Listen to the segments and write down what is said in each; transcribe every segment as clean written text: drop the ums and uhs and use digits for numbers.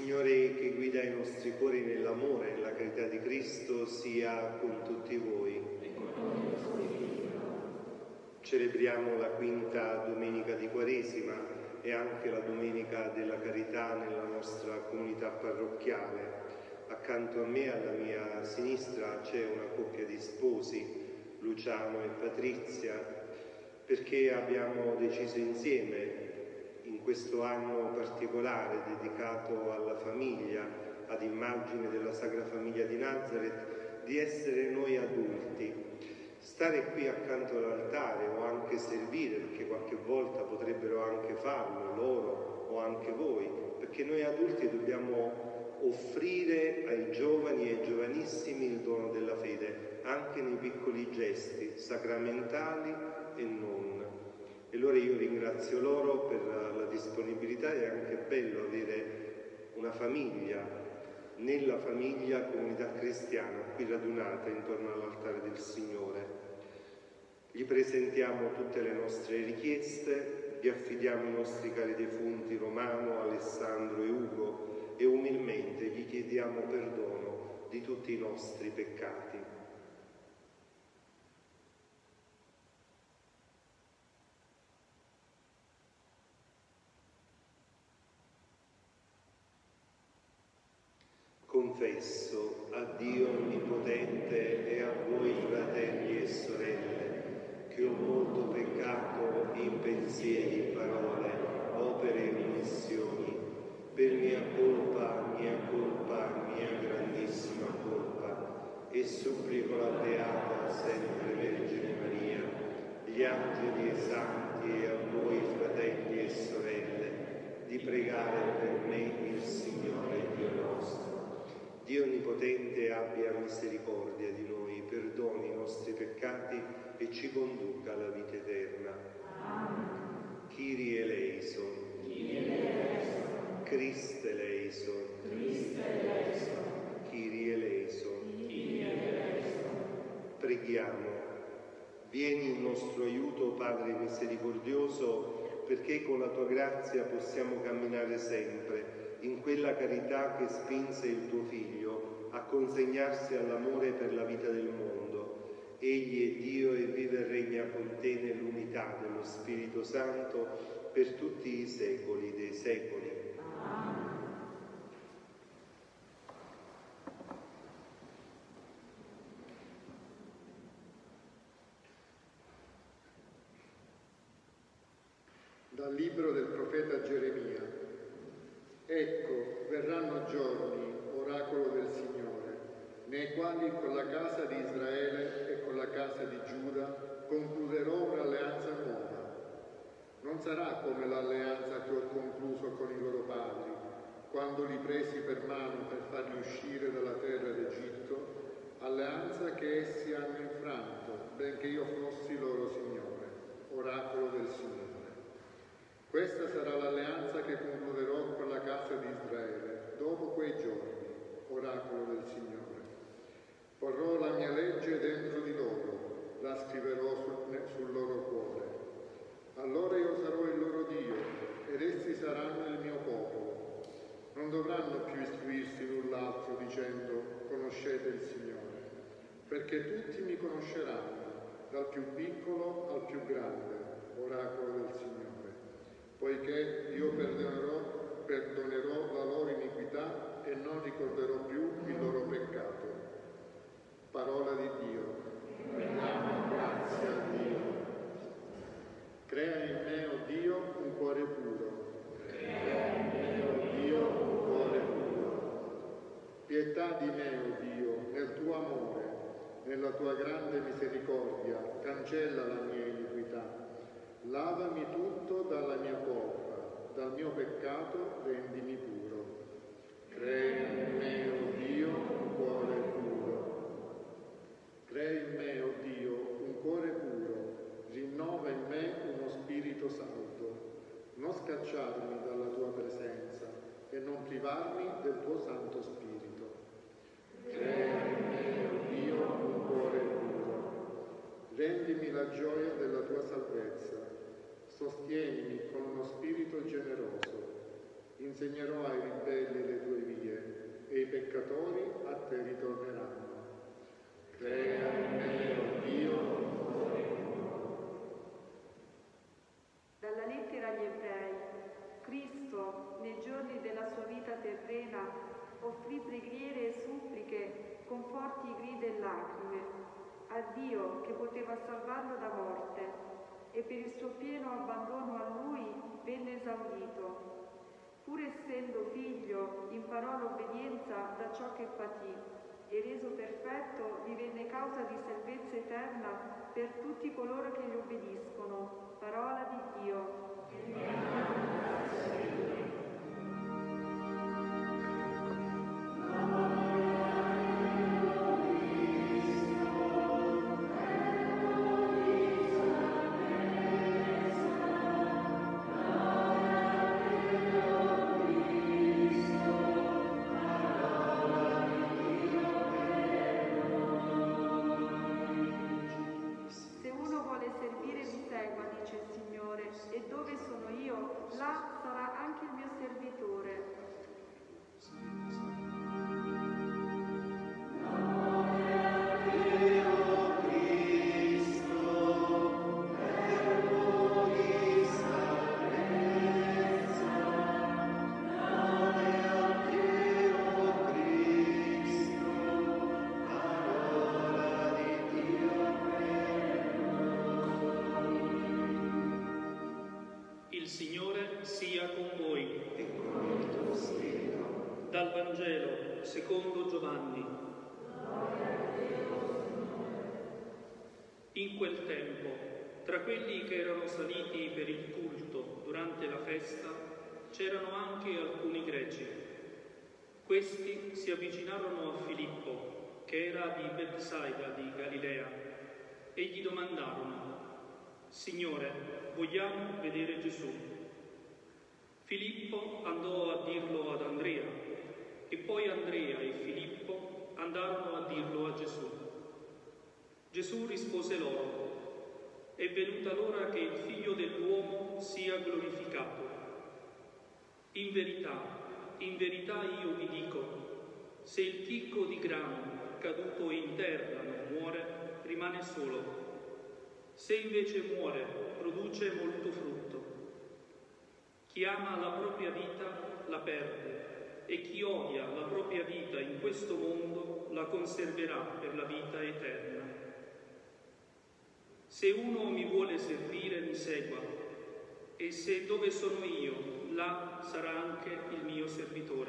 Signore che guida i nostri cuori nell'amore e nella carità di Cristo sia con tutti voi. Celebriamo la quinta domenica di Quaresima e anche la domenica della carità nella nostra comunità parrocchiale. Accanto a me, alla mia sinistra, c'è una coppia di sposi, Luciano e Patrizia, perché abbiamo deciso insieme, in questo anno particolare dedicato alla famiglia, ad immagine della Sacra Famiglia di Nazareth, di essere noi adulti, stare qui accanto all'altare o anche servire, perché qualche volta potrebbero anche farlo loro o anche voi, perché noi adulti dobbiamo offrire ai giovani e ai giovanissimi il dono della fede, anche nei piccoli gesti, sacramentali e non. E allora io ringrazio loro per la disponibilità. È anche bello avere una famiglia, nella famiglia comunità cristiana qui radunata intorno all'altare del Signore. Gli presentiamo tutte le nostre richieste, gli affidiamo i nostri cari defunti Romano, Alessandro e Ugo e umilmente gli chiediamo perdono di tutti i nostri peccati. Confesso a Dio Onnipotente e a voi fratelli e sorelle che ho molto peccato in pensieri, parole, opere e omissioni, per mia colpa, mia grandissima colpa, e supplico la Beata sempre Vergine Maria, gli angeli e santi e a voi fratelli e sorelle di pregare per me il Signore Dio nostro. Dio Onnipotente abbia misericordia di noi, perdoni i nostri peccati e ci conduca alla vita eterna. Amen. Kyrie eleison. Christe eleison. Kyrie eleison. Preghiamo. Vieni in nostro aiuto, Padre misericordioso, perché con la tua grazia possiamo camminare sempre in quella carità che spinse il tuo Figlio a consegnarsi all'amore per la vita del mondo. Egli è Dio e vive e regna con te nell'unità dello Spirito Santo per tutti i secoli dei secoli. Amen. Dal libro del profeta Geremia. Ecco, verranno giorni, oracolo del Signore, nei quali con la casa di Israele e con la casa di Giuda concluderò un'alleanza nuova. Non sarà come l'alleanza che ho concluso con i loro padri, quando li presi per mano per farli uscire dalla terra d'Egitto, alleanza che essi hanno infranto, benché io fossi loro Signore, oracolo del Signore. Questa sarà l'alleanza che concluderò con la casa di Israele, dopo quei giorni, oracolo del Signore. Porrò la mia legge dentro di loro, la scriverò sul loro cuore. Allora io sarò il loro Dio, ed essi saranno il mio popolo. Non dovranno più istruirsi l'un l'altro dicendo, conoscete il Signore, perché tutti mi conosceranno, dal più piccolo al più grande, oracolo del Signore. Poiché io perdonerò la loro iniquità e non ricorderò più il loro peccato. Parola di Dio. Rendiamo grazie a Dio. Crea in me, o Dio, un cuore puro. Crea in me, o Dio, un cuore puro. Pietà di me, o Dio, nel tuo amore, nella tua grande misericordia, cancella la mia iniquità. Lavami tutto dalla mia colpa, dal mio peccato rendimi puro. Crea in me, o Dio, un cuore puro. Crea in me, o Dio, un cuore puro. Rinnova in me uno spirito saldo. Non scacciarmi dalla tua presenza e non privarmi del tuo Santo Spirito. Crea in me, o Dio, un cuore puro. Rendimi la gioia della tua salvezza. Sostienimi con uno spirito generoso. Insegnerò ai ribelli le tue forti grida e lacrime, a Dio che poteva salvarlo da morte, e per il suo pieno abbandono a Lui venne esaudito. Pur essendo figlio, imparò l'obbedienza da ciò che patì, e reso perfetto divenne causa di salvezza eterna per tutti coloro che gli obbediscono. Parola di Dio. Il Signore sia con voi. E con il tuo spirito. Dal Vangelo secondo Giovanni. In quel tempo, tra quelli che erano saliti per il culto durante la festa, c'erano anche alcuni greci. Questi si avvicinarono a Filippo, che era di Betsaida di Galilea, e gli domandarono: Signore, vogliamo vedere Gesù. Filippo andò a dirlo ad Andrea, e poi Andrea e Filippo andarono a dirlo a Gesù. Gesù rispose loro: è venuta l'ora che il Figlio dell'uomo sia glorificato. In verità io vi dico, se il chicco di grano caduto in terra non muore, rimane solo. Se invece muore, produce molto frutto. Chi ama la propria vita la perde, e chi odia la propria vita in questo mondo la conserverà per la vita eterna. Se uno mi vuole servire, mi segua, e se dove sono io, là sarà anche il mio servitore.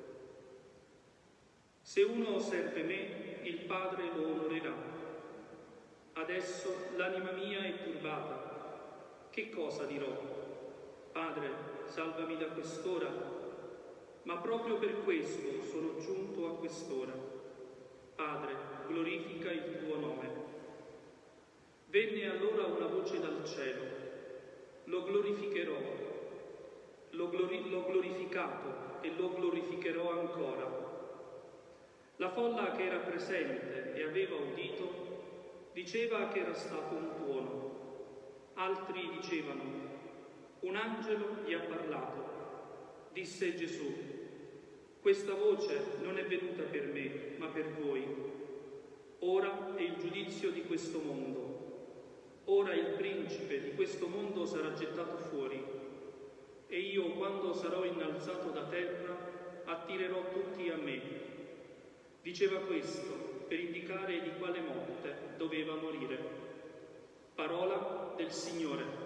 Se uno serve me, il Padre lo onorerà. Adesso l'anima mia è turbata. Che cosa dirò? Padre, salvami da quest'ora. Ma proprio per questo sono giunto a quest'ora. Padre, glorifica il tuo nome. Venne allora una voce dal cielo: lo glorificherò, l'ho glorificato e lo glorificherò ancora. La folla che era presente e aveva udito diceva che era stato un tuono. Altri dicevano: un angelo gli ha parlato. Disse Gesù: questa voce non è venuta per me, ma per voi. Ora è il giudizio di questo mondo. Ora il principe di questo mondo sarà gettato fuori. E io, quando sarò innalzato da terra, attirerò tutti a me. Diceva questo per indicare di quale morte doveva morire. Parola del Signore.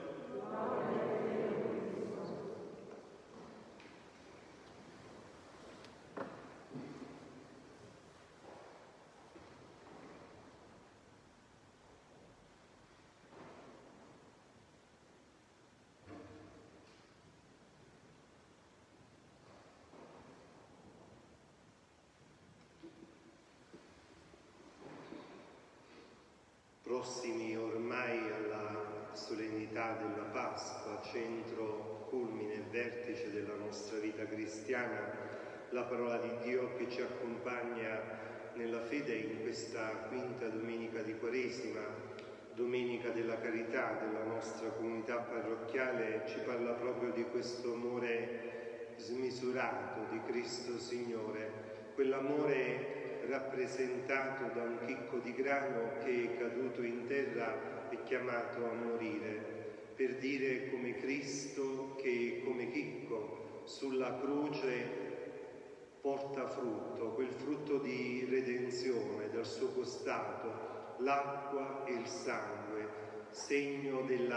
Prossimi ormai alla solennità della Pasqua, centro, culmine e vertice della nostra vita cristiana, la parola di Dio che ci accompagna nella fede in questa quinta domenica di Quaresima, domenica della carità della nostra comunità parrocchiale, ci parla proprio di questo amore smisurato di Cristo Signore, quell'amore rappresentato da un chicco di grano che, caduto in terra, è chiamato a morire, per dire come Cristo che come chicco sulla croce porta frutto, quel frutto di redenzione, dal suo costato, l'acqua e il sangue, segno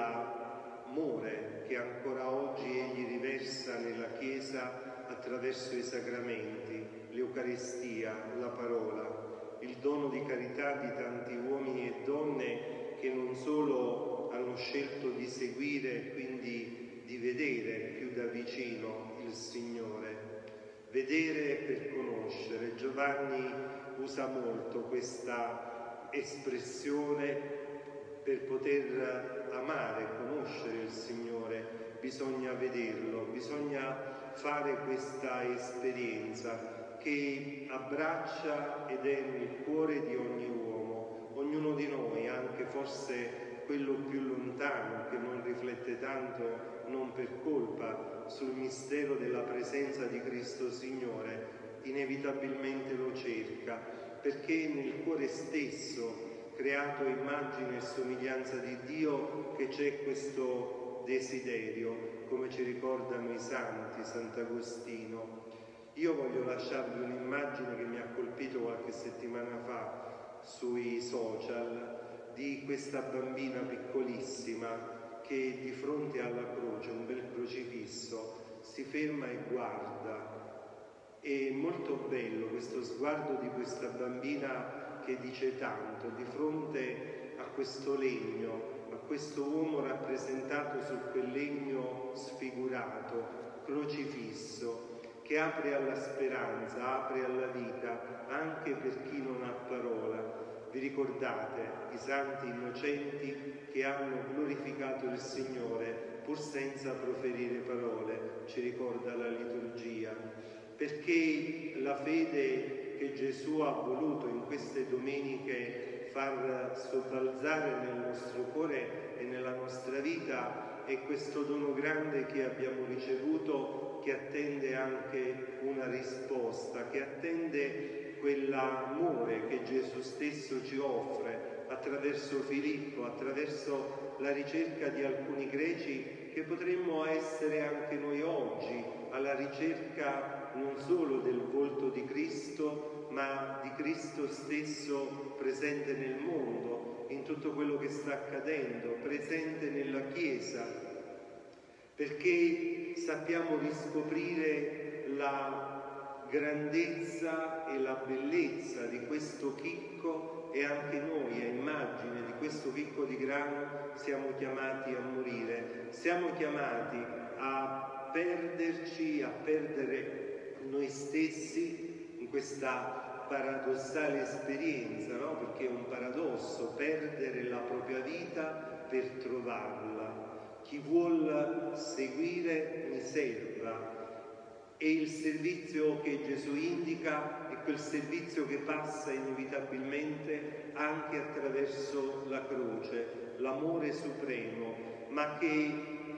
dell'amore che ancora oggi egli riversa nella Chiesa attraverso i sacramenti, l'Eucaristia, la parola, il dono di carità di tanti uomini e donne che non solo hanno scelto di seguire, quindi di vedere più da vicino il Signore, vedere per conoscere. Giovanni usa molto questa espressione: per poter amare, conoscere il Signore, bisogna vederlo, bisogna fare questa esperienza che abbraccia ed è nel cuore di ogni uomo, ognuno di noi, anche forse quello più lontano, che non riflette tanto, non per colpa, sul mistero della presenza di Cristo Signore, inevitabilmente lo cerca, perché nel cuore stesso, creato a immagine e somiglianza di Dio, che c'è questo desiderio, come ci ricordano i santi, Sant'Agostino. Io voglio lasciarvi un'immagine che mi ha colpito qualche settimana fa sui social, di questa bambina piccolissima che di fronte alla croce, un bel crocifisso, si ferma e guarda. È molto bello questo sguardo di questa bambina che dice tanto, di fronte a questo legno, a questo uomo rappresentato su quel legno sfigurato, crocifisso, che apre alla speranza, apre alla vita, anche per chi non ha parola. Vi ricordate i santi innocenti che hanno glorificato il Signore pur senza proferire parole, ci ricorda la liturgia, perché la fede che Gesù ha voluto in queste domeniche far sobbalzare nel nostro cuore e nella nostra vita è questo dono grande che abbiamo ricevuto, che attende anche una risposta, che attende quell'amore che Gesù stesso ci offre attraverso Filippo, attraverso la ricerca di alcuni greci, che potremmo essere anche noi oggi alla ricerca non solo del volto di Cristo, ma di Cristo stesso presente nel mondo, in tutto quello che sta accadendo, presente nella Chiesa, perché sappiamo riscoprire la grandezza e la bellezza di questo chicco, e anche noi, a immagine di questo chicco di grano, siamo chiamati a morire, siamo chiamati a perderci, a perdere noi stessi in questa paradossale esperienza, no? Perché è un paradosso perdere la propria vita per trovarla. Chi vuol seguire mi serva. E il servizio che Gesù indica è quel servizio che passa inevitabilmente anche attraverso la croce, l'amore supremo, ma che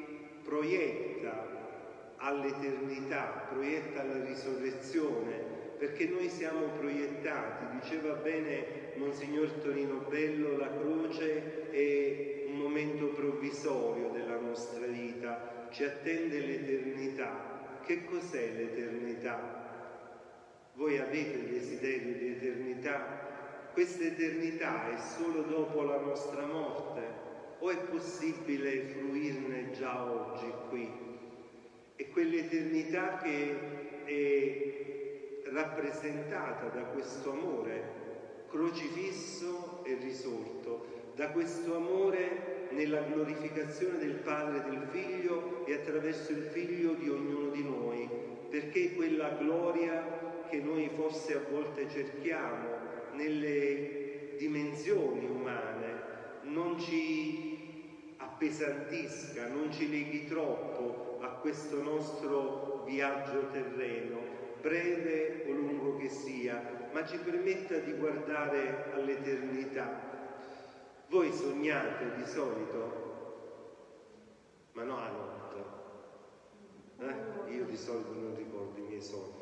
proietta all'eternità, proietta alla risurrezione, perché noi siamo proiettati. Diceva bene Monsignor Tonino Bello, la croce è un momento provvisorio della nostra vita, ci attende l'eternità. Che cos'è l'eternità? Voi avete il desiderio di eternità? Questa eternità è solo dopo la nostra morte o è possibile fruirne già oggi qui? È quell'eternità che è rappresentata da questo amore crocifisso e risorto, da questo amore nella glorificazione del Padre e del Figlio e attraverso il Figlio di ognuno di noi, perché quella gloria che noi forse a volte cerchiamo nelle dimensioni umane non ci appesantisca, non ci leghi troppo a questo nostro viaggio terreno, breve o lungo che sia, ma ci permetta di guardare all'eternità. Voi sognate di solito? Ma no, a notte. Io di solito non ricordo i miei sogni.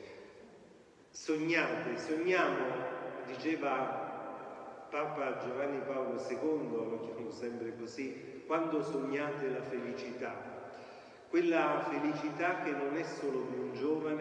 Sogniamo, diceva Papa Giovanni Paolo II, lo chiamo sempre così, quando sognate la felicità. Quella felicità che non è solo di un giovane,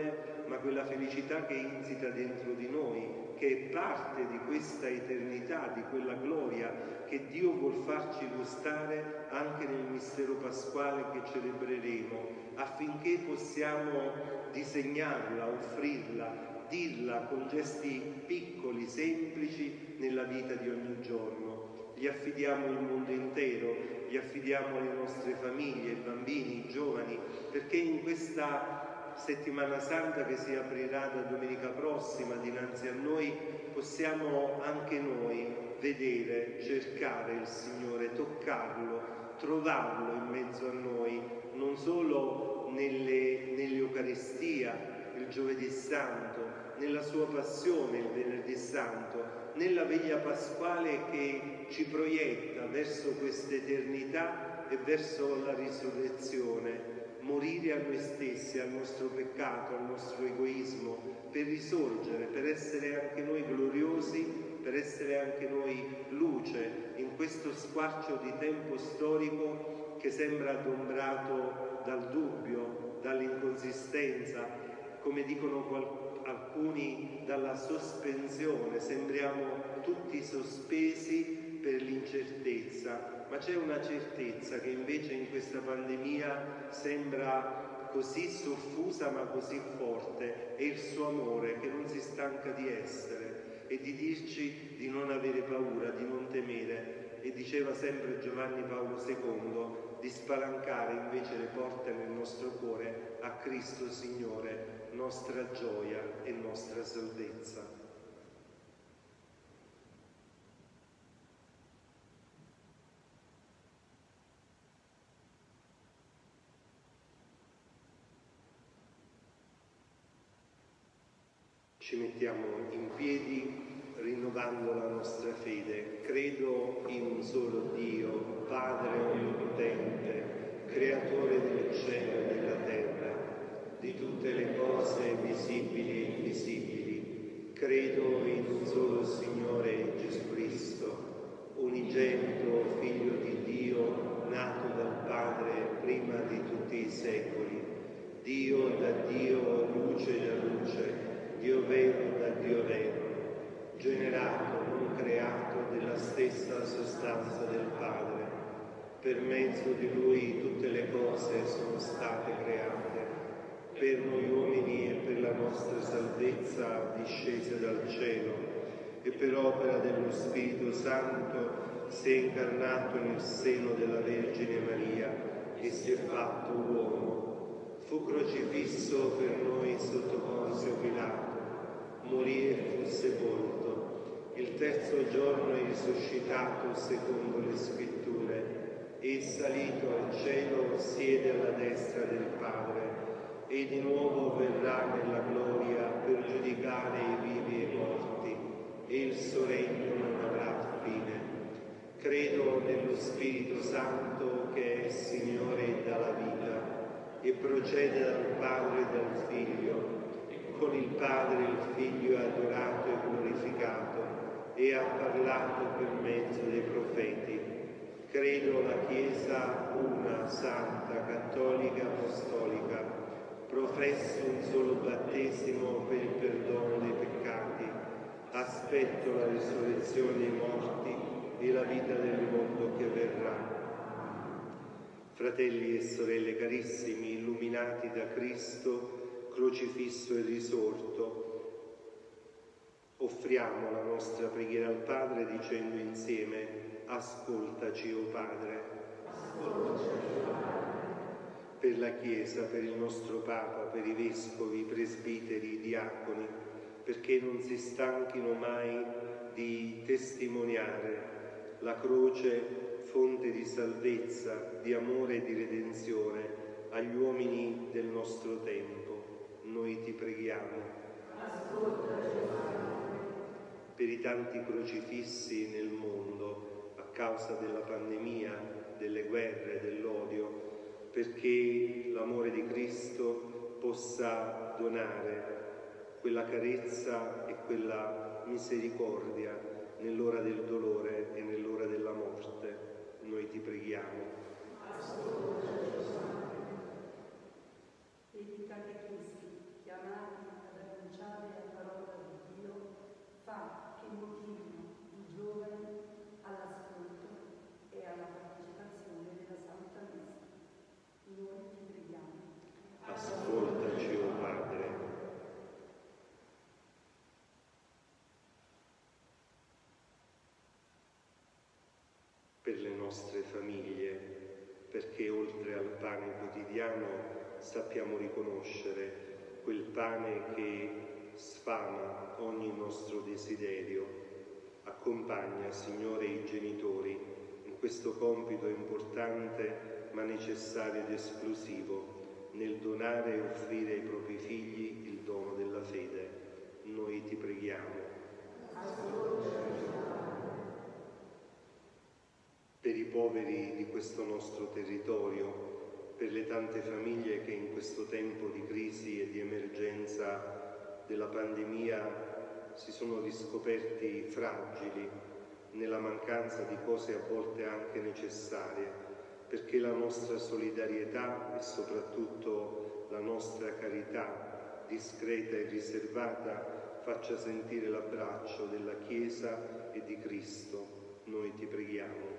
ma quella felicità che insita dentro di noi, che è parte di questa eternità, di quella gloria che Dio vuol farci gustare anche nel mistero pasquale che celebreremo, affinché possiamo disegnarla, offrirla, dirla con gesti piccoli, semplici nella vita di ogni giorno. Gli affidiamo il mondo intero, gli affidiamo le nostre famiglie, i bambini, i giovani, perché in questa Settimana Santa che si aprirà da domenica prossima dinanzi a noi, possiamo anche noi vedere, cercare il Signore, toccarlo, trovarlo in mezzo a noi, non solo nell'Eucaristia, il Giovedì Santo, nella sua passione il Venerdì Santo, nella veglia pasquale che ci proietta verso questa eternità e verso la risurrezione. Morire a noi stessi, al nostro peccato, al nostro egoismo, per risorgere, per essere anche noi gloriosi, per essere anche noi luce in questo squarcio di tempo storico che sembra adombrato dal dubbio, dall'inconsistenza, come dicono alcuni, dalla sospensione. Sembriamo tutti sospesi per l'incertezza. Ma c'è una certezza che invece in questa pandemia sembra così soffusa ma così forte, è il suo amore che non si stanca di essere e di dirci di non avere paura, di non temere, e diceva sempre Giovanni Paolo II, di spalancare invece le porte nel nostro cuore a Cristo Signore, nostra gioia e nostra salvezza. Ci mettiamo in piedi rinnovando la nostra fede. Credo in un solo Dio, Padre Onnipotente, Creatore del cielo e della terra, di tutte le cose visibili e invisibili. Credo in un solo Signore Gesù Cristo, unigenito Figlio di Dio, nato dal Padre prima di tutti i secoli, Dio da Dio, luce da luce, Dio vero da Dio vero, generato, non creato, della stessa sostanza del Padre. Per mezzo di Lui tutte le cose sono state create, per noi uomini e per la nostra salvezza discese dal cielo, e per opera dello Spirito Santo si è incarnato nel seno della Vergine Maria e si è fatto uomo. Fu crocifisso per noi sotto Ponzio Pilato, morì e fu sepolto. Il terzo giorno è risuscitato secondo le Scritture, e salito al cielo siede alla destra del Padre, e di nuovo verrà nella gloria per giudicare i vivi e i morti, e il suo regno non avrà fine. Credo nello Spirito Santo che è Signore e dà la vita, e procede dal Padre e dal Figlio. Con il Padre il Figlio è adorato e glorificato e ha parlato per mezzo dei profeti. Credo la Chiesa una, santa, cattolica, apostolica. Professo un solo battesimo per il perdono dei peccati. Aspetto la risurrezione dei morti e la vita del mondo che verrà. Fratelli e sorelle carissimi, illuminati da Cristo, crocifisso e risorto, offriamo la nostra preghiera al Padre dicendo insieme: ascoltaci, o Padre. Ascoltaci, o Padre. Per la Chiesa, per il nostro Papa, per i vescovi, i presbiteri, i diaconi, perché non si stanchino mai di testimoniare la croce, fonte di salvezza, di amore e di redenzione agli uomini del nostro tempo. Noi ti preghiamo. Per i tanti crocifissi nel mondo a causa della pandemia, delle guerre, dell'odio, perché l'amore di Cristo possa donare quella carezza e quella misericordia nell'ora del dolore e nell'ora della morte. Noi ti preghiamo. Per i catechisti chiamati della parola di Dio fa che motivino i giovani all'ascolto e alla partecipazione della Santa Messa. Noi ti preghiamo. Ascoltaci, o Padre. Per le nostre famiglie, perché oltre al pane quotidiano sappiamo riconoscere quel pane che sfama ogni nostro desiderio. Accompagna, Signore, i genitori in questo compito importante ma necessario ed esclusivo nel donare e offrire ai propri figli il dono della fede. Noi ti preghiamo. Per i poveri di questo nostro territorio, per le tante famiglie che in questo tempo di crisi e di emergenza della pandemia si sono riscoperti fragili nella mancanza di cose a volte anche necessarie, perché la nostra solidarietà e soprattutto la nostra carità discreta e riservata faccia sentire l'abbraccio della Chiesa e di Cristo. Noi ti preghiamo.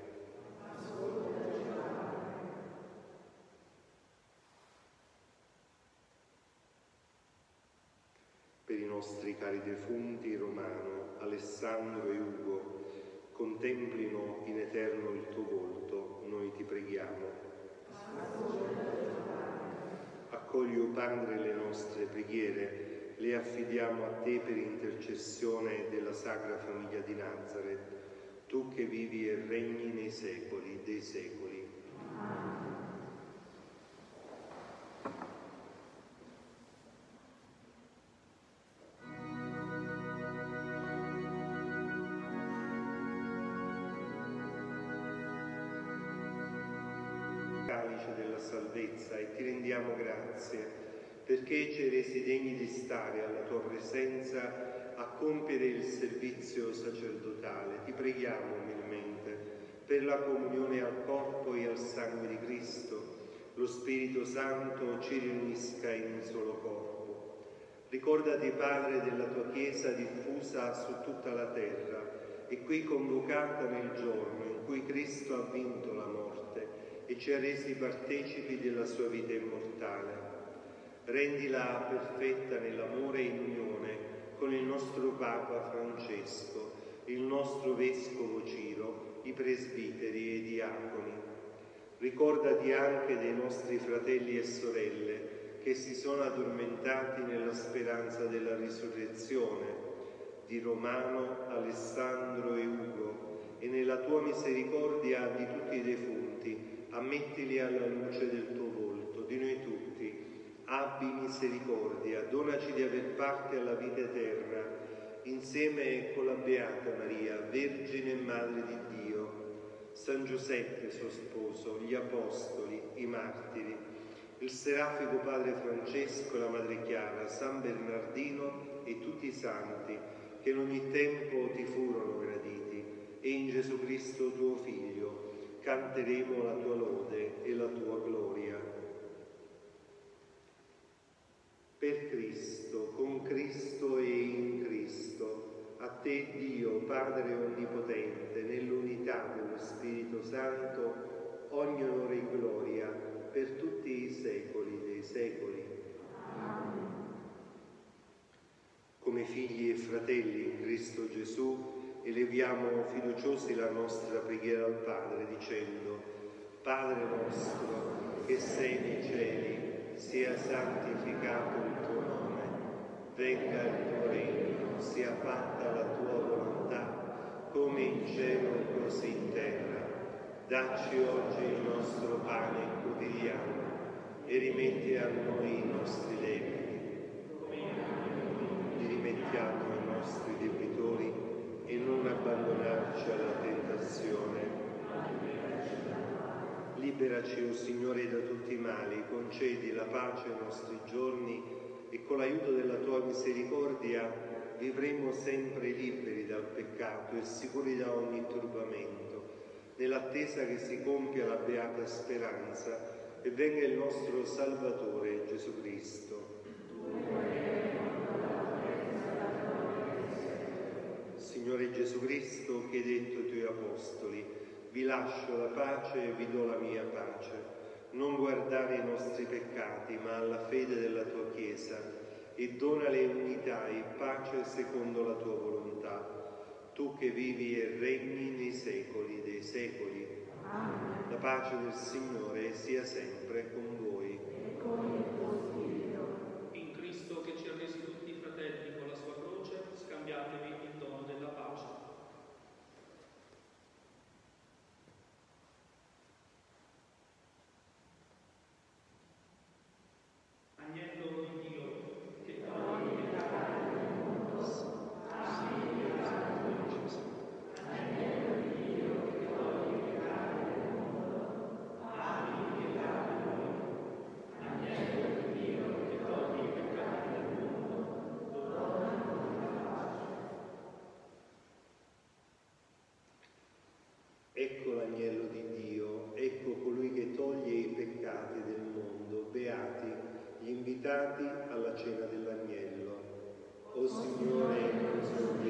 Per i nostri cari defunti, Romano, Alessandro e Ugo, contemplino in eterno il tuo volto, noi ti preghiamo. Accogli, o Padre, le nostre preghiere, le affidiamo a te per intercessione della Sacra Famiglia di Nazareth, tu che vivi e regni nei secoli dei secoli. Amen. Calice della salvezza, e ti rendiamo grazie perché ci hai resi degni di stare alla tua presenza a compiere il servizio sacerdotale. Ti preghiamo umilmente per la comunione al corpo e al sangue di Cristo. Lo Spirito Santo ci riunisca in un solo corpo. Ricordati, Padre, della tua Chiesa diffusa su tutta la terra e qui convocata nel giorno in cui Cristo ha vinto la morte e ci ha resi partecipi della sua vita immortale. Rendila perfetta nell'amore e in unione con il nostro Papa Francesco, il nostro Vescovo Ciro, i presbiteri e i diaconi. Ricordati anche dei nostri fratelli e sorelle che si sono addormentati nella speranza della risurrezione, di Romano, Alessandro e Ugo, e nella tua misericordia di tutti i defunti, ammettili alla luce del tuo volto, di noi tutti. Abbi misericordia, donaci di aver parte alla vita eterna, insieme con la Beata Maria, Vergine e Madre di Dio, San Giuseppe suo sposo, gli Apostoli, i Martiri, il Serafico Padre Francesco, la Madre Chiara, San Bernardino e tutti i santi che in ogni tempo ti furono graditi, e in Gesù Cristo tuo Figlio canteremo la tua lode e la tua gloria. Per Cristo, con Cristo e in Cristo, a te Dio, Padre Onnipotente, nell'unità dello Spirito Santo, ogni onore e gloria per tutti i secoli dei secoli. Amen. Come figli e fratelli in Cristo Gesù, eleviamo fiduciosi la nostra preghiera al Padre dicendo: Padre nostro, che sei nei cieli, sia santificato il tuo nome, venga il tuo regno, sia fatta la tua volontà, come in cielo così in terra. Dacci oggi il nostro pane quotidiano e rimetti a noi i nostri debiti, li rimettiamo ai nostri debitori, e non abbandonarci alla tentazione. Liberaci, o Signore, da tutti i mali, concedi la pace ai nostri giorni e con l'aiuto della tua misericordia vivremo sempre liberi dal peccato e sicuri da ogni turbamento, nell'attesa che si compia la beata speranza e venga il nostro Salvatore Gesù Cristo. Signore Gesù Cristo, che hai detto ai tuoi apostoli: vi lascio la pace e vi do la mia pace. Non guardare i nostri peccati, ma alla fede della tua Chiesa, e donale unità e pace secondo la tua volontà. Tu che vivi e regni nei secoli dei secoli. Amen. La pace del Signore sia sempre con voi. E con il tuo spirito. In Cristo, che ci ha resi tutti fratelli con la sua croce, scambiatevi il dono della pace. Agnello di Dio, che togli il peccato del mondo, abbi pietà di noi, Gesù. Agnello di Dio, che togli il peccato del mondo, abbi pietà di noi. Agnello di Dio, che togli il peccato del mondo, donaci la pace. Ecco l'agnello di Dio, ecco colui che toglie i peccati del mondo. Beati gli invitati alla cena dell'agnello. O Signore, non sono